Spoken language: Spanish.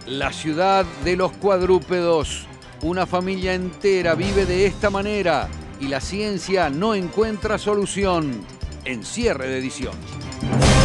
La ciudad de los cuadrúpedos. Una familia entera vive de esta manera y la ciencia no encuentra solución. En cierre de edición.